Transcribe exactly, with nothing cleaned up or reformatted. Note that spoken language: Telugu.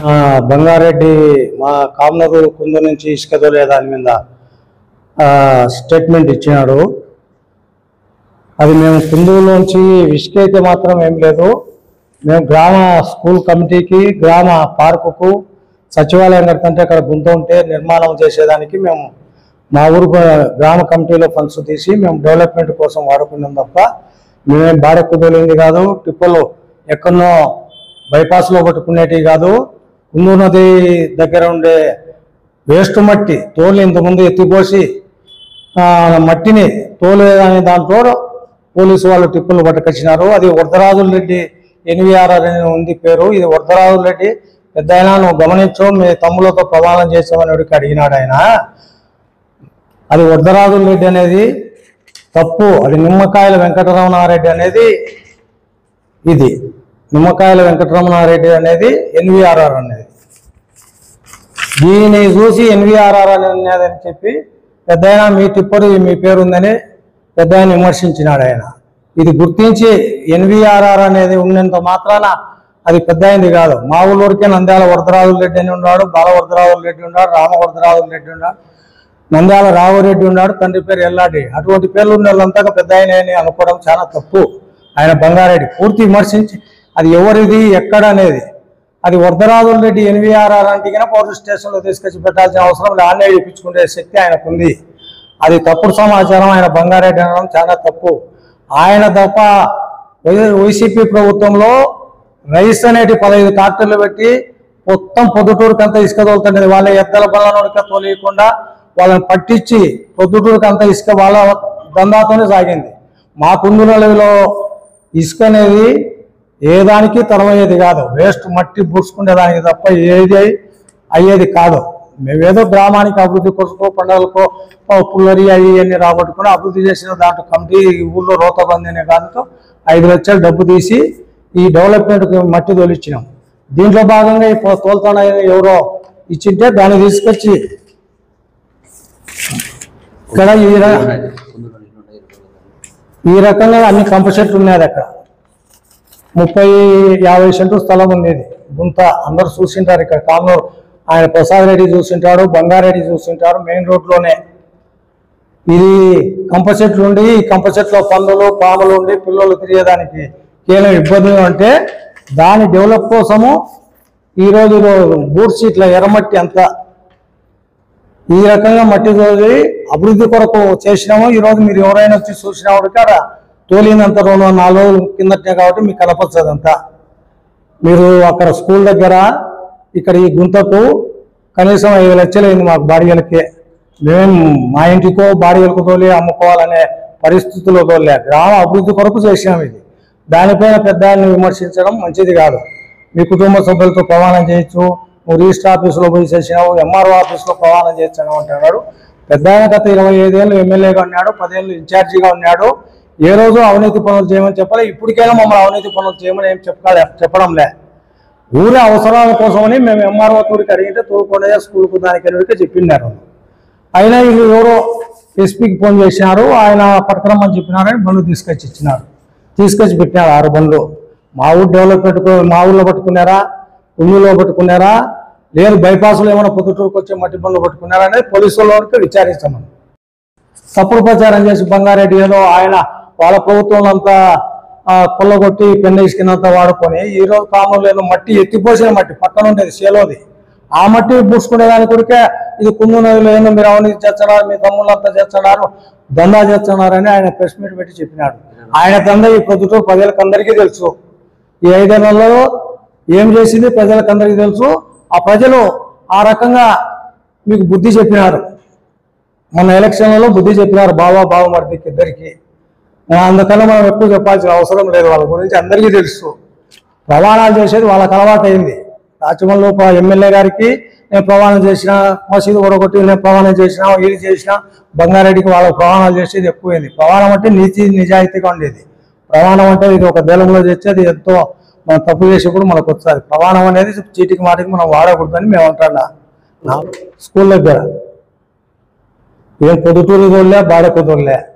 బంగారెడ్డి మా కామనూరు కుందు నుంచి ఇసుక దొలే దాని మీద స్టేట్మెంట్ ఇచ్చినాడు. అది మేము కుందులోంచి ఇసుక అయితే మాత్రం ఏం లేదు, మేము గ్రామ స్కూల్ కమిటీకి గ్రామ పార్కుకు సచివాలయం కడుతుంటే అక్కడ గుంత ఉంటే నిర్మాణం చేసేదానికి మేము మా ఊరు గ్రామ కమిటీలో ఫండ్స్ తీసి మేము డెవలప్మెంట్ కోసం వాడుకున్నాం తప్ప మేమేం బాడెక్కు తోలింది కాదు, టిప్పులు ఎక్కడనో బైపాస్లో పట్టుకునేటివి కాదు. కుందు నది దగ్గర ఉండే వేస్ట్ మట్టి తోలు ఇంతకుముందు ఎత్తిపోసి మట్టిని తోలేదనే దాంట్లో పోలీసు వాళ్ళు టిప్పులు పట్టుకొచ్చినారు. అది వరదరాజుల రెడ్డి ఎన్వీఆర్ఆర్ అని ఉంది పేరు. ఇది వరదరాజుల రెడ్డి పెద్ద అయినా నువ్వు గమనించు, మీ తమ్ములతో ప్రమాణం చేసామని అడిగి అడిగినాడు ఆయన. అది వరదరాజుల రెడ్డి అనేది తప్పు, అది నిమ్మకాయల వెంకటరమణారెడ్డి అనేది ఇది నిమ్మకాయల వెంకటరమణారెడ్డి అనేది ఎన్వీఆర్ఆర్ అనేది. దీన్ని చూసి ఎన్వీఆర్ఆర్ అనేది అని చెప్పి పెద్ద అయినా మీ తిప్పడు మీ పేరుందని పెద్ద ఆయన విమర్శించినాడు ఆయన. ఇది గుర్తించి ఎన్వీఆర్ఆర్ అనేది ఉన్నంత మాత్రాన అది పెద్ద అయింది కాదు. మా ఊళ్ళూరికే నంద్యాల వరదరాజుల రెడ్డి అని ఉన్నాడు, బాల వరదరాజుల రెడ్డి ఉన్నాడు, రామ వరదరాజుల రెడ్డి ఉన్నాడు, నంద్యాల రాఘవరెడ్డి ఉన్నాడు, తండ్రి పేరు ఎల్లాడి. అటువంటి పేర్లు ఉన్న వాళ్ళంతా పెద్ద ఆయన అని అనుకోవడం చాలా తప్పు. ఆయన బంగారెడ్డి పూర్తి విమర్శించి అది ఎవరిది ఎక్కడ అనేది, అది వరదరాజుల రెడ్డి ఎన్వీఆర్ఆర్ అంటే పోలీస్ స్టేషన్లో తీసుకొచ్చి పెట్టాల్సిన అవసరం లేదు, ఆన్లైన్ ఇప్పించుకునే శక్తి ఆయనకుంది. అది తప్పుడు సమాచారం ఆయన బంగారెడ్డి అనడం చాలా తప్పు. ఆయన తప్ప వైసీపీ ప్రభుత్వంలో రైస్ అనేటి పదహైదు ట్రాక్టర్లు పెట్టి మొత్తం పొద్దుటూరుకి అంతా ఇసుక తోలుతుండేది. వాళ్ళ ఎద్దల బల్లనోడిక తోలియకుండా వాళ్ళని పట్టించి పొద్దుటూరుకి అంతా ఇసుక వాళ్ళ దందాతోనే సాగింది. మా కుందులలో ఇసుక అనేది ఏ దానికి తరమయ్యేది కాదు, వేస్ట్ మట్టి పూసుకునే దానికి తప్ప ఏది అయ్యేది కాదు. మేమేదో గ్రామానికి అభివృద్ధి కొరకు పండుగలకో పుల్లరి అవి అన్ని రాబట్టుకుని అభివృద్ధి చేసిన దాంట్లో కమిటీ ఊళ్ళో రోతబంది అనే దాంతో ఐదు లక్షలు డబ్బు తీసి ఈ డెవలప్మెంట్కి మట్టి తోలిచ్చినాం. దీంట్లో భాగంగా ఇప్పుడు తోలుతానని ఎవరో ఇచ్చింటే దాన్ని తీసుకొచ్చి ఇక్కడ ఈ ఈ రకంగా అన్ని కంప చెట్లు ఉన్నాయి. అక్కడ ముప్పై యాభై సెంటు స్థలం ఉండేది గుంత, అందరూ చూసింటారు. ఇక్కడ కామనూరు ఆయన ప్రసాద్ రెడ్డి చూసింటాడు, బంగారెడ్డి చూసింటారు. మెయిన్ రోడ్లోనే ఇది కంప చెట్లు ఉండి ఈ కంప చెట్లో పందులు పాములు ఉండి పిల్లలు తిరిగేదానికి కేవలం ఇబ్బందులు అంటే దాని డెవలప్ కోసము ఈరోజు బూడ్చి ఇట్లా ఎర్రమట్టి అంతా ఈ రకంగా మట్టి తోలి అభివృద్ధి కొరకు చేసినాము. ఈరోజు మీరు ఎవరైనా వచ్చి చూసినప్పుడు కాడ తోలినంత రెండు నాలుగు రోజుల కిందటే కాబట్టి మీకు కనపచ్చదంతా. మీరు అక్కడ స్కూల్ దగ్గర ఇక్కడ ఈ గుంతకు కనీసం ఐదు లక్షలు అయింది మాకు బాడిగలకే. మేము మా ఇంటికో బాడిగలకు తోలి అమ్ముకోవాలనే పరిస్థితుల్లో తోలే గ్రామ అభివృద్ధి కొరకు చేసినాం. ఇది దానిపైన పెద్దాన్ని విమర్శించడం మంచిది కాదు. మీ కుటుంబ సభ్యులతో ప్రమాణం చేయొచ్చు, నువ్వు రిజిస్టర్ ఆఫీసులో పోయి చేసినావు, ఎంఆర్ఓ ఆఫీస్లో ప్రమాణం చేయొచ్చు అంటున్నాడు. పెద్ద ఆయన గత ఇరవై ఐదేళ్ళు ఎమ్మెల్యేగా ఉన్నాడు, పదేళ్ళు ఇన్ఛార్జిగా ఉన్నాడు. ఏ రోజు అవినీతి పనులు చేయమని చెప్పాలి. ఇప్పటికైనా మమ్మల్ని అవినీతి పనులు చేయమని ఏం చెప్పాలి చెప్పడంలే. ఊరి అవసరాల కోసమని మేము ఎంఆర్ఓ తూరికి అడిగితే తూరుకొండ స్కూల్కు దానికి అడిగితే చెప్పినారు. అయినా వీళ్ళు ఎవరో ఎస్పీకి ఫోన్ చేసినారు, ఆయన పట్టుకురమ్మని చెప్పినారని బండ్లు తీసుకొచ్చి ఇచ్చినారు, తీసుకొచ్చి పెట్టినారు ఆరు బండ్లు. మా ఊరు డెవలప్ పెట్టుకో మా ఊళ్ళో పట్టుకున్నారా, కుందులో పట్టుకున్నారా, లేదు బైపాస్లో ఏమైనా పొద్దుటూరుకు వచ్చే మట్టి బండ్లు పట్టుకున్నారా అనేది పోలీసుల వరకు విచారిస్తామని తప్పుడు ప్రచారం చేసి బంగారెడ్డి ఏదో ఆయన వాళ్ళ ప్రభుత్వంలో అంతా కొల్లగొట్టి పెన్న ఇసుకినంతా వాడుకొని ఈరోజు కామూలు ఏదో మట్టి ఎత్తిపోసిన మట్టి పక్కన ఉండేది సేలోది ఆ మట్టి పూసుకునేదాని కొరికే ఇది కుందు నదిలో ఏదో మీరు అవినీతి చేస్తున్నారు, మీ తమ్ముళ్ళంతా చేస్తున్నారు, దందా చేస్తున్నారని ఆయన ప్రెస్ మీట్ పెట్టి చెప్పినాడు. ఆయన దందా ఈ పొద్దుటూరు ప్రజలకు అందరికీ తెలుసు. ఈ ఐదు నెలల్లో ఏం చేసింది ప్రజలకు అందరికీ తెలుసు. ఆ ప్రజలు ఆ రకంగా మీకు బుద్ధి చెప్పినారు. మన ఎలక్షన్లలో బుద్ధి చెప్పినారు బాబా బావమర్దికి ఇద్దరికి. అందుకన్నా మనం ఎక్కువ చెప్పాల్సిన అవసరం లేదు, వాళ్ళ గురించి అందరికీ తెలుసు. ప్రమాణాలు చేసేది వాళ్ళకి అలవాటు అయింది. రాచమల్లు ఎమ్మెల్యే గారికి నేను ప్రమాణం చేసిన, మసీదు కొడగొట్టి నేను ప్రమాణం చేసిన, ఇది చేసిన, బంగారెడ్డికి వాళ్ళకి ప్రమాణాలు చేసేది ఎక్కువైంది. ప్రమాణం అంటే నీతి నిజాయితీగా ఉండేది. ప్రమాణం అంటే ఇది ఒక దేలంలో చేసేది ఎంతో మనం తప్పు చేసేప్పుడు మనకు వస్తుంది. ప్రమాణం అనేది చీటికి మాటికి మనం వాడకూడదని మేము అంటున్నా. స్కూల్ దగ్గర ఏం పొద్దుటూరు తోలే బాడెక్కు తోలే